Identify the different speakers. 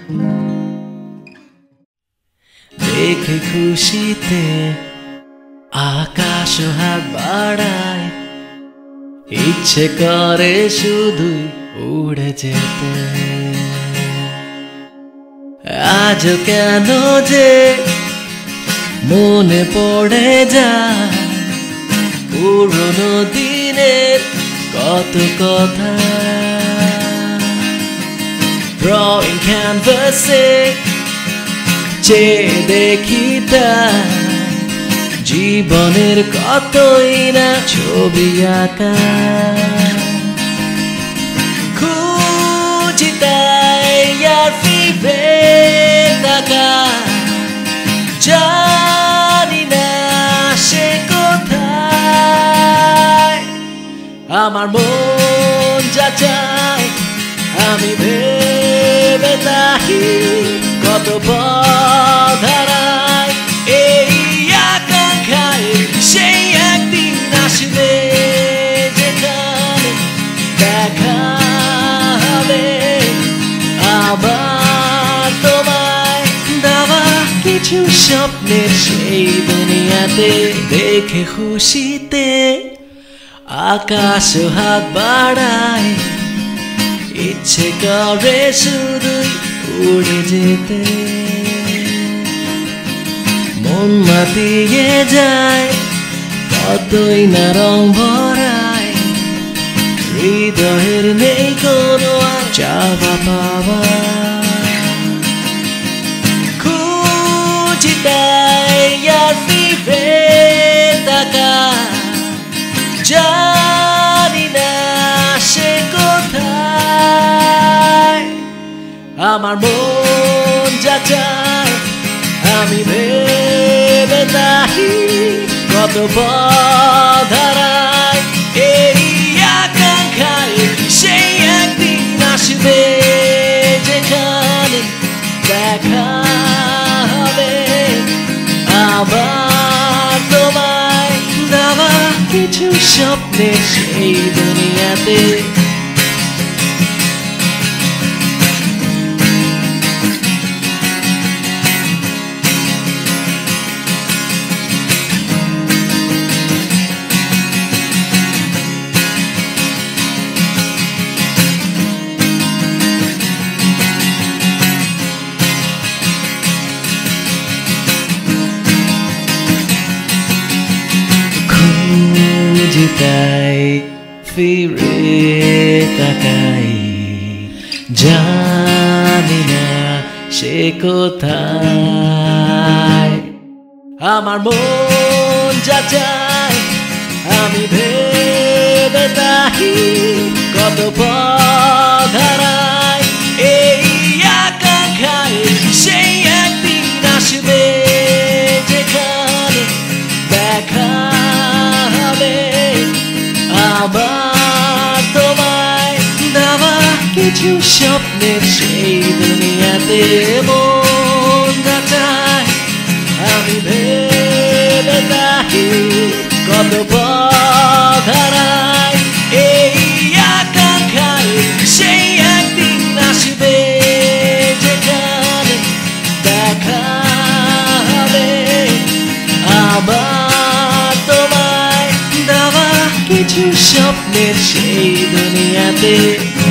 Speaker 1: দেখে খুশিতে আকাশ হাত বাড়ায়, ইচ্ছে করে শুধুই উড়ে যেতে। আজ কেন যে মনে পড়ে যায় পুরনো দিনের কত কথা। Drawing canvase চেয়ে দেখি তাই জীবনের কতই না ছবি আঁকা। খুঁজি তাই আর ফিরে তাকাই, জানি না সে কোথায়। আমার মন যা চায় আমি ভেবে তাহি, কত পথ হারাই এই আকাঙ্ক্ষায়। সেই একদিন আসবে যেখানে দেখা হবে আবার তোমায় দেওয়া কিছু স্বপ্নের সেই দুনিয়াতে। দেখে খুশিতে আকাশ হাত বাড়ায়, ইচ্ছে করে শুধুই উড়ে যেতে। মন মাতিয়ে যায় কতই না রং ভরায়, হৃদয়ের নেই কোনো আর চাওয়া পাওয়া। খুঁজি তাই আর ফিরে তাকাই, জানি না সে কোথায়। আমার মন যা চায় আমি ভেবে তাহি, কত পথ হারাই এই আকাঙ্ক্ষায়। সেই একদিন আসবে যেখানে দেখা হবে আবার তোমায় দেওয়া কিছু স্বপ্নের সেই দুনিয়াতে। তাই ফিরে তাকাই, জানি না সে কোথায়। আমার মন যা চায় আমি ভেবে তাহি, কত পথ হারাই এই আকাঙ্ক্ষায়। সেই একদিন আসবে যেখানে দেখা হবে আবার তোমায় দেওয়া কিছু স্বপ্নের সেই দুনিয়াতে। মন যা চায় আমি ভেবে তাহি, কত পথ হারাই এই আকাঙ্ক্ষায়। সেই একদিন আসবে যেখানে দেখা হবে আবার তোমায় দেওয়া কিছু স্বপ্নের সেই দুনিয়াতে।